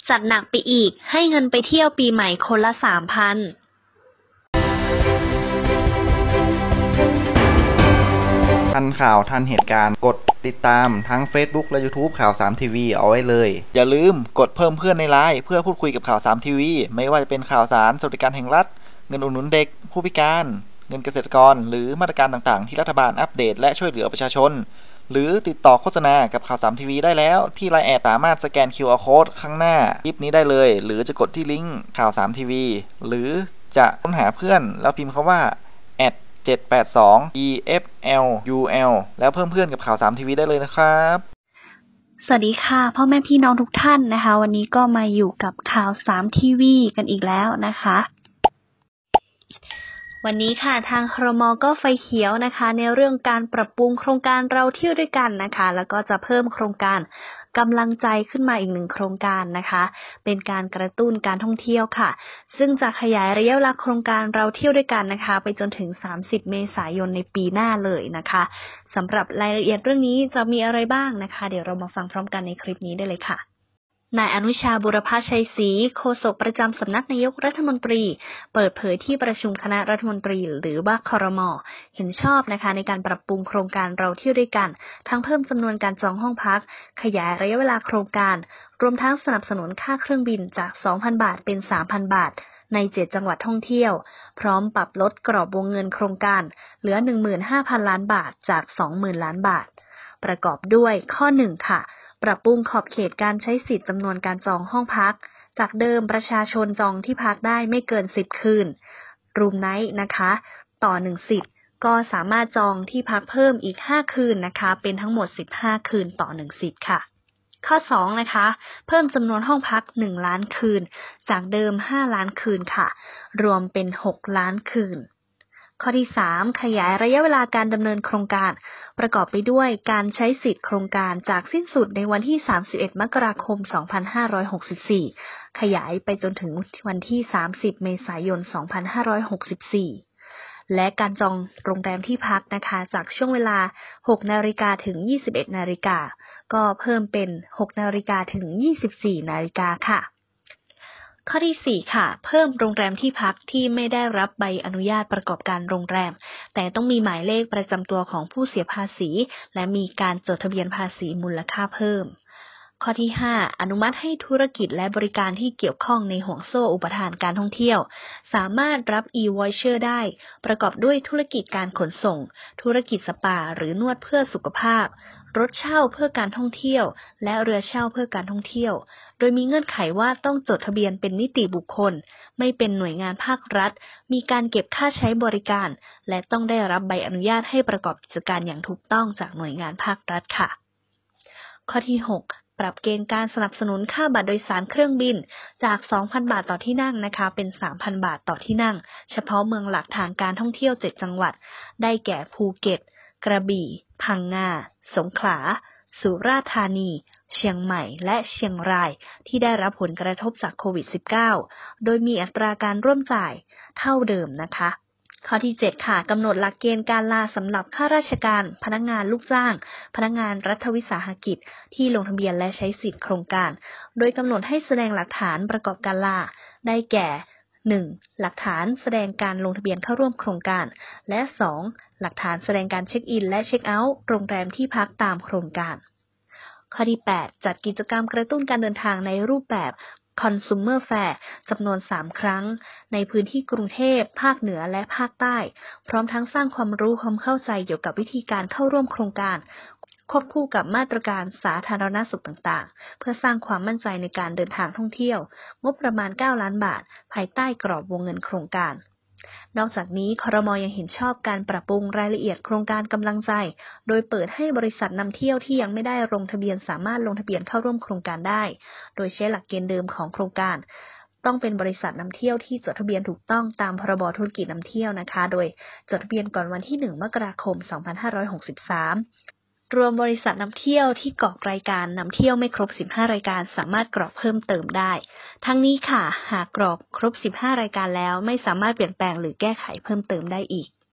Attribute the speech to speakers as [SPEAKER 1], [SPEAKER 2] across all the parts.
[SPEAKER 1] จัดหนักไปอีกให้เงินไปเที่ยวปีใหม่คนละ 3,000
[SPEAKER 2] ทันข่าวทันเหตุการณ์กดติดตามทั้ง Facebook และ YouTube ข่าว3 TV เอาไว้เลยอย่าลืมกดเพิ่มเพื่อนในไลน์เพื่อพูดคุยกับข่าว3 TV ไม่ว่าจะเป็นข่าวสารสวัสดิการแห่งรัฐเงินอุดหนุนเด็กผู้พิการเงินเกษตรกรหรือมาตรการต่างๆที่รัฐบาลอัปเดตและช่วยเหลือประชาชนหรือติดต่อโฆษณากับข่าว3 TV ได้แล้วที่ LINE แอดสามารถสแกน QR Code ข้างหน้าคลิปนี้ได้เลยหรือจะกดที่ลิงก์ข่าว3 TV หรือจะค้นหาเพื่อนแล้วพิมพ์คำว่า782 EFLUL แล้วเพิ่มเพื่อนกับข่าว3 TV ได้เลยนะครับ
[SPEAKER 1] สวัสดีค่ะพ่อแม่พี่น้องทุกท่านนะคะวันนี้ก็มาอยู่กับข่าว3 TV กันอีกแล้วนะคะวันนี้ค่ะทางครม.ก็ไฟเขียวนะคะในเรื่องการปรับปรุงโครงการเราเที่ยวด้วยกันนะคะแล้วก็จะเพิ่มโครงการกำลังใจขึ้นมาอีก1โครงการนะคะเป็นการกระตุ้นการท่องเที่ยวค่ะซึ่งจะขยายระยะเวลาโครงการเราเที่ยวด้วยกันนะคะไปจนถึง30เมษายนในปีหน้าเลยนะคะสำหรับรายละเอียดเรื่องนี้จะมีอะไรบ้างนะคะเดี๋ยวเรามาฟังพร้อมกันในคลิปนี้ได้เลยค่ะนายอนุชาบุรพชัยศรีโฆษกประจำสำนักนายกรัฐมนตรีเปิดเผยที่ประชุมคณะรัฐมนตรีหรือว่าครม.เห็นชอบนะคะในการปรับปรุงโครงการเราเที่ยวด้วยกันทั้งเพิ่มจำนวนการจองห้องพักขยายระยะเวลาโครงการรวมทั้งสนับสนุนค่าเครื่องบินจาก 2,000 บาทเป็น 3,000 บาทใน7จังหวัดท่องเที่ยวพร้อมปรับลดกรอบวงเงินโครงการเหลือ 15,000 ล้านบาทจาก 20,000 ล้านบาทประกอบด้วยข้อ1ค่ะปรับปรุงขอบเขตการใช้สิทธิ์จำนวนการจองห้องพักจากเดิมประชาชนจองที่พักได้ไม่เกิน10คืนรูมไนท์นะคะต่อ1สิทธิ์ก็สามารถจองที่พักเพิ่มอีก5คืนนะคะเป็นทั้งหมด15คืนต่อ1สิทธิ์ค่ะข้อ2นะคะเพิ่มจำนวนห้องพัก1ล้านคืนจากเดิม5ล้านคืนค่ะรวมเป็น6ล้านคืนข้อที่3ขยายระยะเวลาการดำเนินโครงการประกอบไปด้วยการใช้สิทธิ์โครงการจากสิ้นสุดในวันที่31มกราคม2564ขยายไปจนถึงวันที่30เมษายน2564และการจองโรงแรมที่พักนะคะจากช่วงเวลา 6 นาฬิกาถึง 21 นาฬิกาก็เพิ่มเป็น 6 นาฬิกาถึง 24 นาฬิกาค่ะข้อที่4ค่ะเพิ่มโรงแรมที่พักที่ไม่ได้รับใบอนุญาตประกอบการโรงแรมแต่ต้องมีหมายเลขประจำตัวของผู้เสียภาษีและมีการจดทะเบียนภาษีมูลค่าเพิ่มข้อที่5อนุมัติให้ธุรกิจและบริการที่เกี่ยวข้องในห่วงโซ่อุปทานการท่องเที่ยวสามารถรับ e-voucher ได้ประกอบด้วยธุรกิจการขนส่งธุรกิจสปาหรือนวดเพื่อสุขภาพรถเช่าเพื่อการท่องเที่ยวและเรือเช่าเพื่อการท่องเที่ยวโดยมีเงื่อนไขว่าต้องจดทะเบียนเป็นนิติบุคคลไม่เป็นหน่วยงานภาครัฐมีการเก็บค่าใช้บริการและต้องได้รับใบอนุญาตให้ประกอบกิจการอย่างถูกต้องจากหน่วยงานภาครัฐค่ะข้อที่6ปรับเกณฑ์การสนับสนุนค่าบัตรโดยสารเครื่องบินจาก 2,000 บาทต่อที่นั่งนะคะเป็น 3,000 บาทต่อที่นั่งเฉพาะเมืองหลักทางการท่องเที่ยว7จังหวัดได้แก่ภูเก็ตกระบี่พังงาสงขลาสุราษฎร์ธานีเชียงใหม่และเชียงรายที่ได้รับผลกระทบจากโควิด -19 โดยมีอัตราการร่วมจ่ายเท่าเดิมนะคะข้อที่7ค่ะกำหนดหลักเกณฑ์การลาสำหรับข้าราชการพนักงานลูกจ้างพนักงานรัฐวิสาหกิจที่ลงทะเบียนและใช้สิทธิโครงการโดยกำหนดให้แสดงหลักฐานประกอบการลาได้แก่ 1. หลักฐานแสดงการลงทะเบียนเข้าร่วมโครงการและ 2. หลักฐานแสดงการเช็คอินและเช็คเอาท์โรงแรมที่พักตามโครงการข้อที่8จัดกิจกรรมกระตุ้นการเดินทางในรูปแบบ Consumer Fair จำนวน3ครั้งในพื้นที่กรุงเทพภาคเหนือและภาคใต้พร้อมทั้งสร้างความรู้ความเข้าใจเกี่ยวกับวิธีการเข้าร่วมโครงการควบคู่กับมาตรการสาธารณสุขต่างๆเพื่อสร้างความมั่นใจในการเดินทางท่องเที่ยวงบประมาณ9ล้านบาทภายใต้กรอบวงเงินโครงการนอกจากนี้ครม.ยังเห็นชอบการปรับปรุงรายละเอียดโครงการกำลังใจโดยเปิดให้บริษัทนำเที่ยวที่ยังไม่ได้ลงทะเบียนสามารถลงทะเบียนเข้าร่วมโครงการได้โดยใช้หลักเกณฑ์เดิมของโครงการต้องเป็นบริษัทนำเที่ยวที่จดทะเบียนถูกต้องตามพรบธุรกิจนำเที่ยวนะคะโดยจดทะเบียนก่อนวันที่1มกราคม2563รวมบริษัทนำเที่ยวที่กรอกรายการนำเที่ยวไม่ครบ15รายการสามารถกรอกเพิ่มเติมได้ทั้งนี้ค่ะหากกรอกครบ15รายการแล้วไม่สามารถเปลี่ยนแปลงหรือแก้ไขเพิ่มเติมได้อีก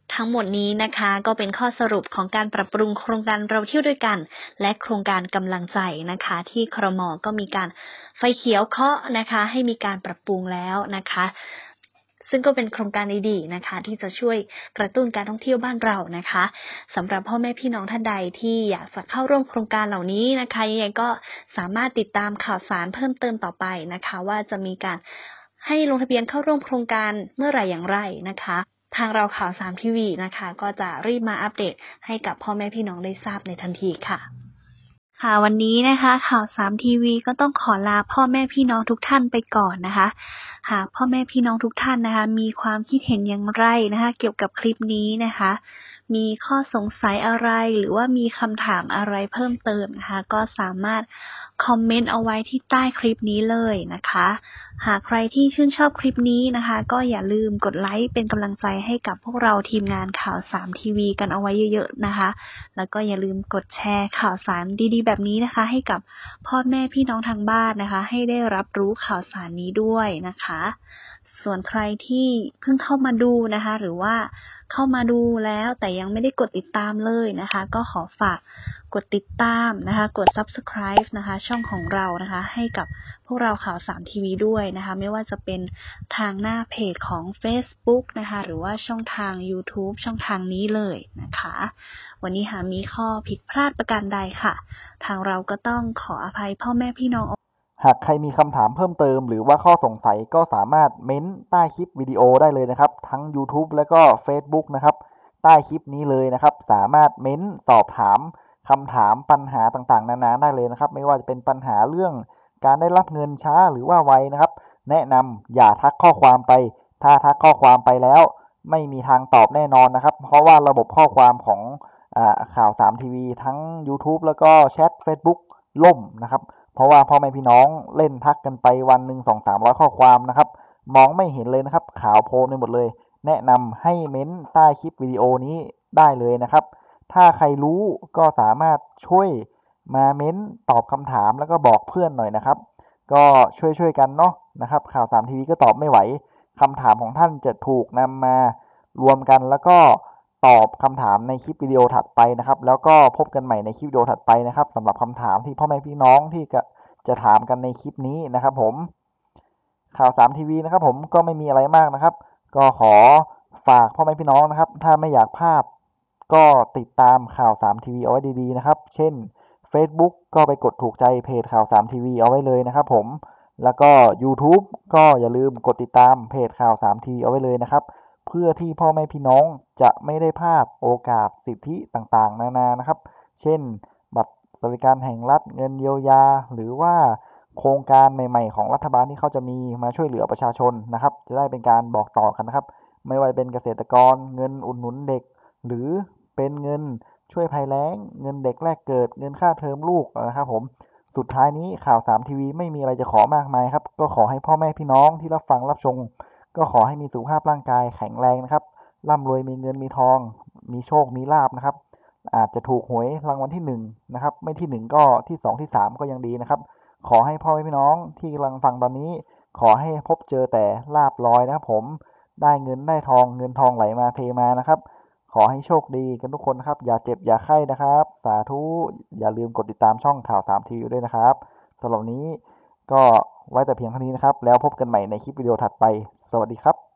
[SPEAKER 1] ทั้งหมดนี้นะคะก็เป็นข้อสรุปของการปรับปรุงโครงการเราเที่ยวด้วยกันและโครงการกำลังใจนะคะที่ครม.ก็มีการไฟเขียวเคาะนะคะให้มีการปรับปรุงแล้วนะคะซึ่งก็เป็นโครงการดีๆนะคะที่จะช่วยกระตุ้นการท่องเที่ยวบ้านเรานะคะสำหรับพ่อแม่พี่น้องท่านใดที่อยากจะเข้าร่วมโครงการเหล่านี้นะคะยังไงก็สามารถติดตามข่าวสารเพิ่มเติมต่อไปนะคะว่าจะมีการให้ลงทะเบียนเข้าร่วมโครงการเมื่อไหร่อย่างไรนะคะทางเราข่าว3 ทีวีนะคะก็จะรีบมาอัปเดตให้กับพ่อแม่พี่น้องได้ทราบในทันทีค่ะวันนี้นะคะข่าว3 ทีวีก็ต้องขอลาพ่อแม่พี่น้องทุกท่านไปก่อนนะคะหากพ่อแม่พี่น้องทุกท่านนะคะมีความคิดเห็นอย่างไรนะคะเกี่ยวกับคลิปนี้นะคะมีข้อสงสัยอะไรหรือว่ามีคำถามอะไรเพิ่มเติมนะคะก็สามารถคอมเมนต์เอาไว้ที่ใต้คลิปนี้เลยนะคะหากใครที่ชื่นชอบคลิปนี้นะคะก็อย่าลืมกดไลค์เป็นกำลังใจให้กับพวกเราทีมงานข่าว3 ทีวีกันเอาไว้เยอะๆนะคะแล้วก็อย่าลืมกดแชร์ข่าวสารดีๆแบบนี้นะคะให้กับพ่อแม่พี่น้องทางบ้านนะคะให้ได้รับรู้ข่าวสารนี้ด้วยนะคะส่วนใครที่เพิ่งเข้ามาดูนะคะหรือว่าเข้ามาดูแล้วแต่ยังไม่ได้กดติดตามเลยนะคะก็ขอฝากกดติดตามนะคะกด Subscribe นะคะช่องของเรานะคะให้กับพวกเราข่าว3 ทีวีด้วยนะคะไม่ว่าจะเป็นทางหน้าเพจของ Facebook นะคะหรือว่าช่องทาง YouTube ช่องทางนี้เลยนะคะวันนี้หากมีข้อผิดพลาดประการใดค่ะทางเราก็ต้องขออภัยพ่อแม่พี่น้อง
[SPEAKER 2] หากใครมีคำถามเพิ่มเติมหรือว่าข้อสงสัยก็สามารถเม้นใต้คลิปวิดีโอได้เลยนะครับทั้ง YouTube และก็ Facebook นะครับใต้คลิปนี้เลยนะครับสามารถเม้นสอบถามคำถามปัญหาต่างๆนานาได้เลยนะครับไม่ว่าจะเป็นปัญหาเรื่องการได้รับเงินช้าหรือว่าไวนะครับแนะนำอย่าทักข้อความไปถ้าทักข้อความไปแล้วไม่มีทางตอบแน่นอนนะครับเพราะว่าระบบข้อความของข่าว3 ทีวีทั้ง YouTube แล้วก็แชท Facebook ล่มนะครับเพราะว่าพ่อแม่พี่น้องเล่นทักกันไปวันหนึ่ง200-300ข้อความนะครับมองไม่เห็นเลยนะครับขาวโพลนไปหมดเลยแนะนำให้เม้นใต้คลิปวิดีโอนี้ได้เลยนะครับถ้าใครรู้ก็สามารถช่วยมาเม้นตอบคำถามแล้วก็บอกเพื่อนหน่อยนะครับก็ช่วยกันเนาะนะครับข่าว3 ทีวีก็ตอบไม่ไหวคำถามของท่านจะถูกนำมารวมกันแล้วก็ตอบคำถามในคลิปวิดีโอถัดไปนะครับแล้วก็พบกันใหม่ในคลิปวิดีโอถัดไปนะครับสำหรับคำถามที่พ่อแม่พี่น้องที่จะถามกันในคลิปนี้นะครับผมข่าว3 ทีวีนะครับผมก็ไม่มีอะไรมากนะครับก็ขอฝากพ่อแม่พี่น้องนะครับถ้าไม่อยากพลาดก็ติดตามข่าว3 ทีวีเอาไว้ดีๆนะครับเช่น Facebook ก็ไปกดถูกใจเพจข่าว3 ทีวีเอาไว้เลยนะครับผมแล้วก็ YouTube ก็อย่าลืมกดติดตามเพจข่าว3 ทีวีเอาไว้เลยนะครับเพื่อที่พ่อแม่พี่น้องจะไม่ได้พลาดโอกาสสิทธิต่างๆนานานะครับเช่นบัตรสวัสดิการแห่งรัฐเงินเยียวยาหรือว่าโครงการใหม่ๆของรัฐบาลที่เขาจะมีมาช่วยเหลือประชาชนนะครับจะได้เป็นการบอกต่อกันนะครับไม่ว่าเป็นเกษตรกรเงินอุดหนุนเด็กหรือเป็นเงินช่วยภัยแล้งเงินเด็กแรกเกิดเงินค่าเทอมลูกนะครับผมสุดท้ายนี้ข่าว3 ทีวีไม่มีอะไรจะขอมากมายครับก็ขอให้พ่อแม่พี่น้องที่รับฟังรับชมก็ขอให้มีสุขภาพร่างกายแข็งแรงนะครับร่ำรวยมีเงินมีทองมีโชคมีลาภนะครับอาจจะถูกหวยรางวัลที่1นะครับไม่ที่1ก็ที่2ที่3ก็ยังดีนะครับขอให้พ่อแม่พี่น้องที่กำลังฟังตอนนี้ขอให้พบเจอแต่ลาภลอยนะครับผมได้เงินได้ทองเงินทองไหลมาเทมานะครับขอให้โชคดีกันทุกคนนะครับอย่าเจ็บอย่าไข้นะครับสาธุอย่าลืมกดติดตามช่องข่าว3 ทีวีด้วยนะครับสำหรับวันนี้ก็ไว้แต่เพียงเท่านี้นะครับแล้วพบกันใหม่ในคลิปวิดีโอถัดไปสวัสดีครับ